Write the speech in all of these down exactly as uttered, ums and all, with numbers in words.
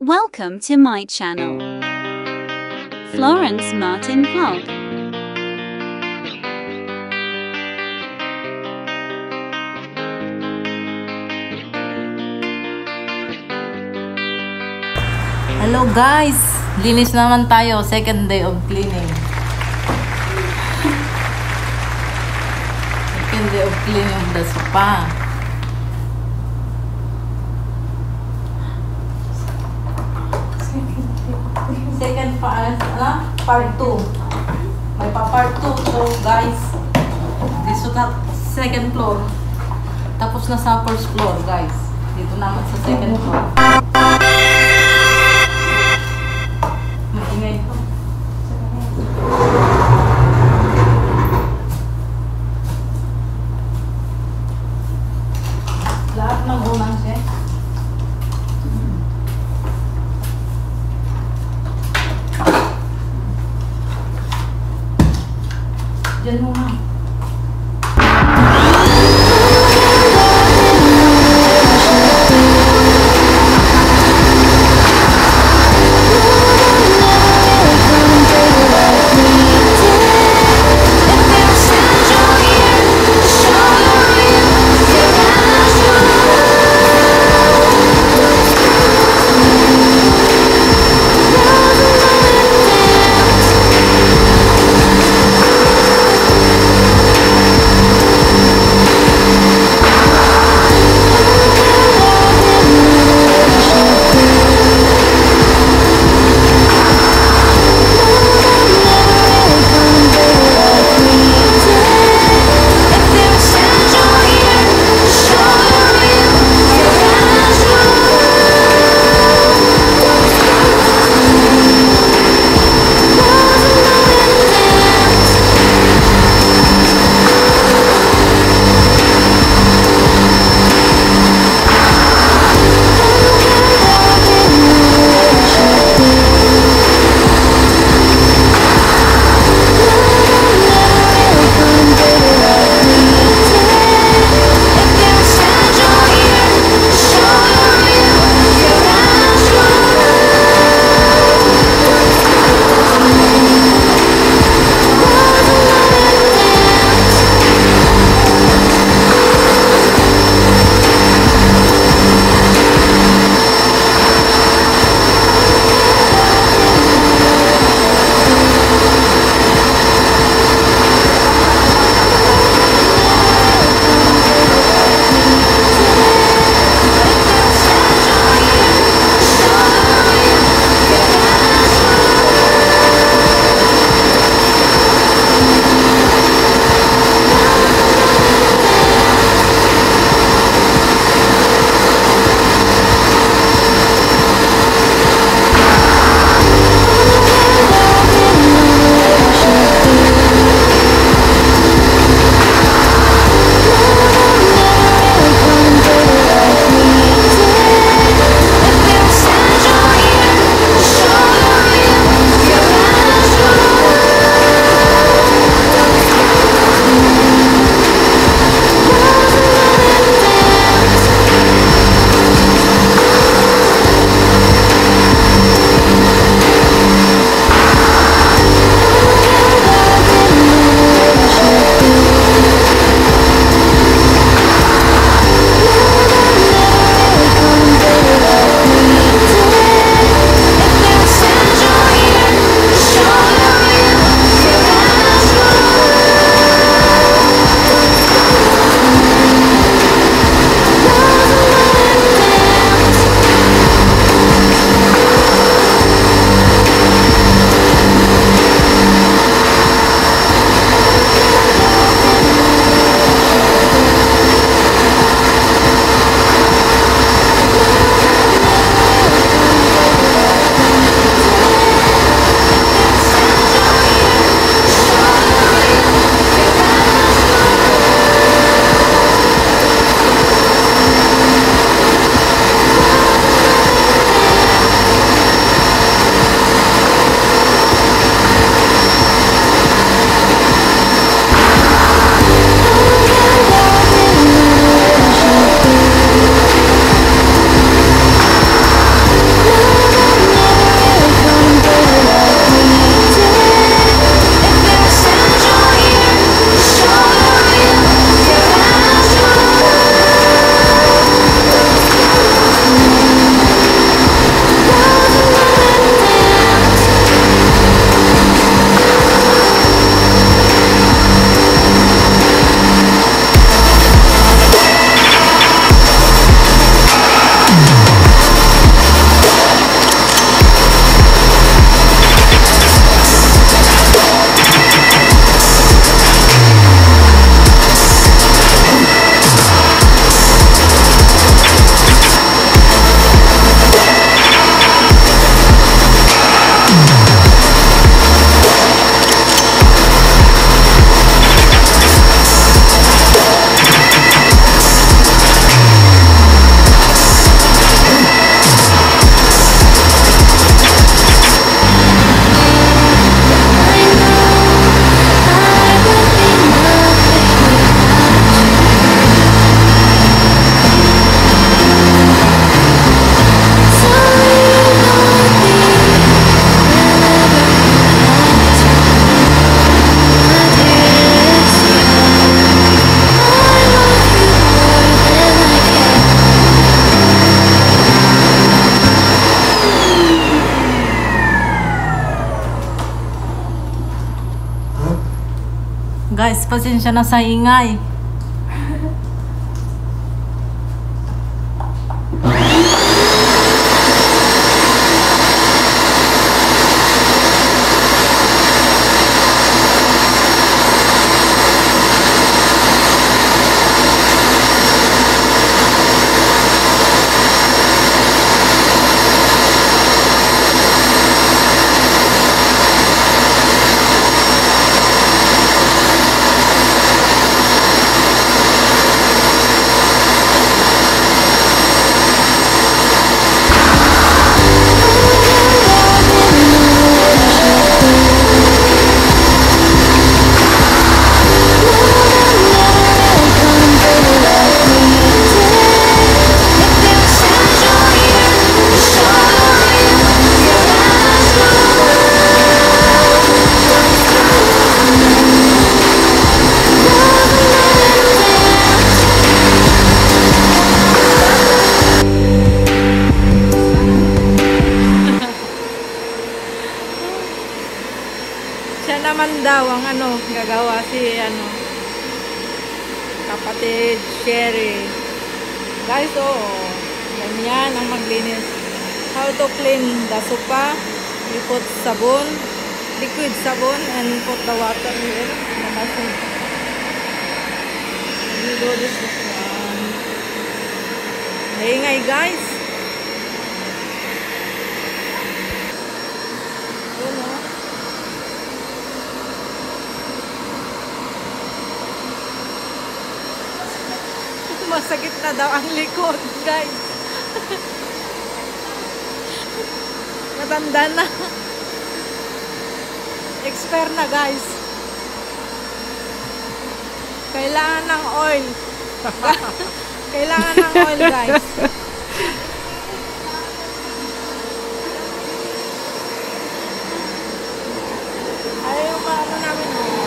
Welcome to my channel, Florence Martin Vlog. Hello guys! Linis naman tayo. Second day of cleaning. Second day of cleaning of the spa. Second part, ano? Part two. May pa part two. So guys, this is the second floor. Tapos na sa first floor guys. Dito naman sa second floor. Maingay po. Lahat ng ulang siya. Diyan mo nga. Guys, pasensya na sa ingay. Siya naman daw ang ano, gagawa si ano, kapatid Sherry. Guys, oo. Ganyan ang maglinis. How to clean the sopa. You put sabon, liquid sabon, and put the water in. You do this one. Maingay guys. Yun o. Masakit na daw ang likod, guys. Matanda na. Expert na, guys. Kailangan ng oil. Kailangan ng oil, guys. Ayaw yung ano namin.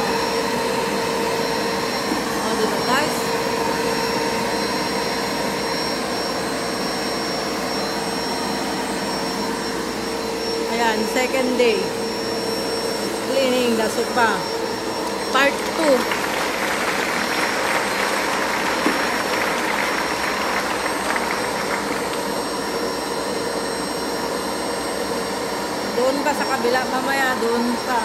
O, diba, guys? Ayan, second day. Cleaning the sopa. Part two. Doon pa sa kabila, mamaya doon pa.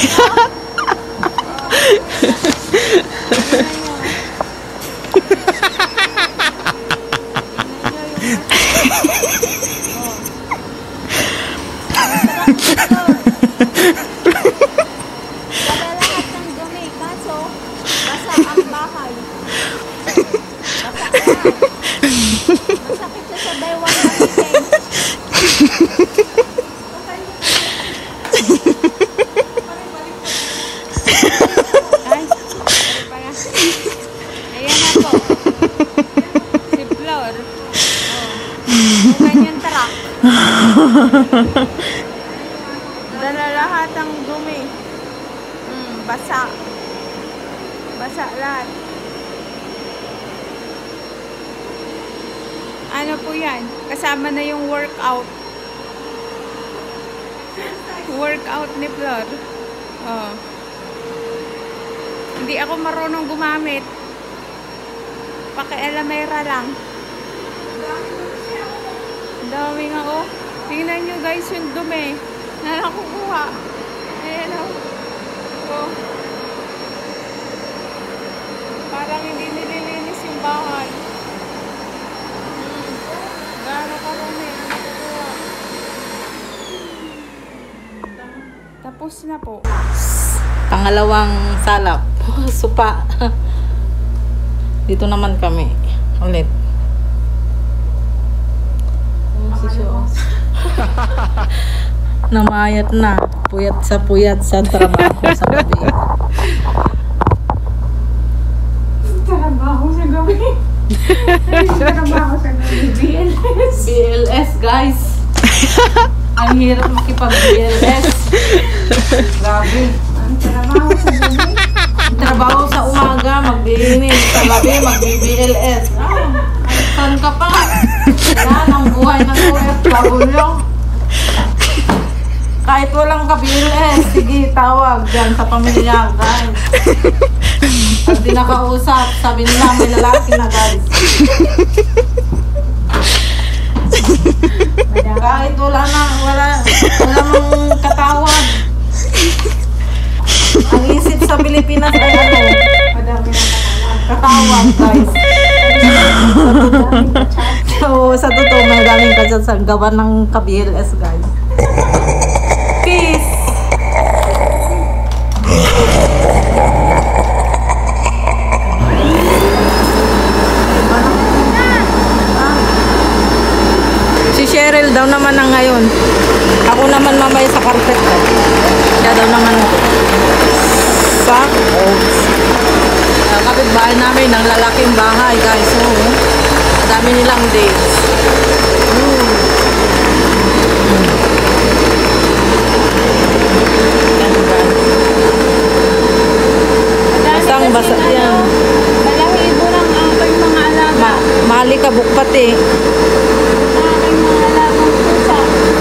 lahat ng dumi, kaso basa ang bahay. Basa ka. Masakit siya sa baywang natin. Ay, pa nga. Ayan na po. Si Flor. Oh. Ganyan truck. Dala lahat ang dumi. Mm, basa. Basa lahat. Ano po yan? Kasama na yung workout. Workout ni Flor. Oh. Hindi ako marunong gumamit. Pakialamera lang. Dami nga oh. Tingnan nyo guys yung dumi na nakukuha. Ayan oh. Oh. Parang hindi nililinis yung bahay. Hmm. Gano'n karami na nakukuha. Tapos na po. Pangalawang salap. Supa. Dito naman kami. Ulit. Namayat na. Puyat sa puyat sa trabaho sa gabi. Trabaho sa gabi. Trabaho sa gabi. B L S. B L S guys. Ang hirap makipag-B L S. Grabe. Ang trabaho sa gabi. Ang trabaho sa umaga, mag-B-L S. Sa gabi, mag-B L S. Saan ka pa? Yan ang buhay ng O F W. Kahit walang ka-B L S, sige, tawag dyan sa pamilya, guys. Pag di nakausap, sabi nila may lalaki na, guys. Kahit wala na, wala, wala mang katawag. Ang isip sa Pilipinas ay ano? Madami na Katawag, guys. So, sa totoo, may daming kasyat sa gawa ng ka-B L S, guys. Peace! Si Cheryl daw naman na ngayon. Ako naman mamaya sa carpet ko. Siya daw naman ako. Sa kapitbahay namin ng lalaking bahay, guys. So, dami nilang dates. Mm. Basang basa yan. Balahibo lang ang aking mga alaga. Ma mali ka bukpat eh. Ang aking mga alagang pusa.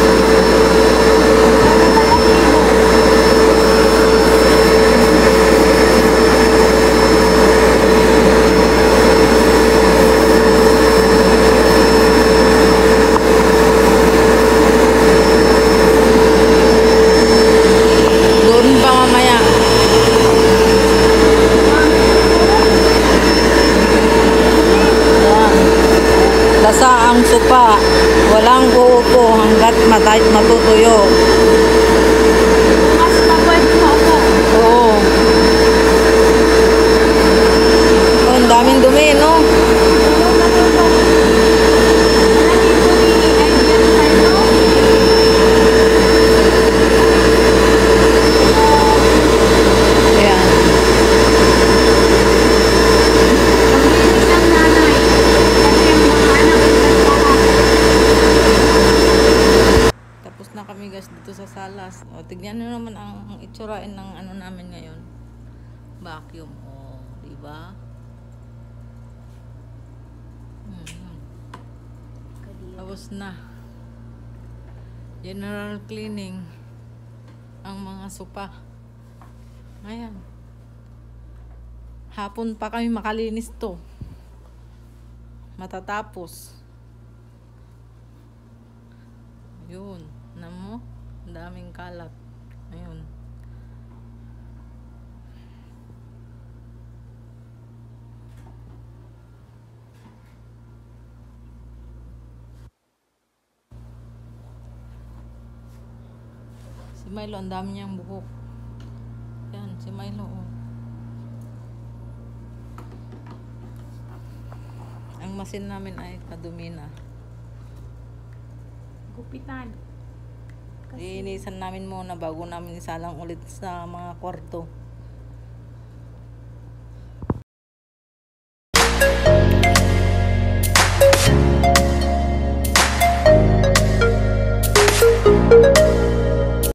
Doon pa mamaya. Yan. Basa ang supa. Walang uupo hanggat matay matutuyo. Mas mabait mo ako. Oo. Oh, ang daming dumi, no? Ayan. Tapos na kami guys dito sa salas. O, tignan nyo naman ang, ang itsurain ng ano namin ngayon. Vacuum. O, diba? Hmm. Tapos na. General cleaning. Ang mga sopa. Ayan. Hapon pa kami makalinis to. Matatapos. Yun. Alam mo? Ang daming kalat. Ayun. Milo, ang dami niyang buhok. Yan, si Milo, oh. Ang masin namin ay kadumi na. Gupitan. Iinisan namin muna bago namin isalang ulit sa mga kwarto.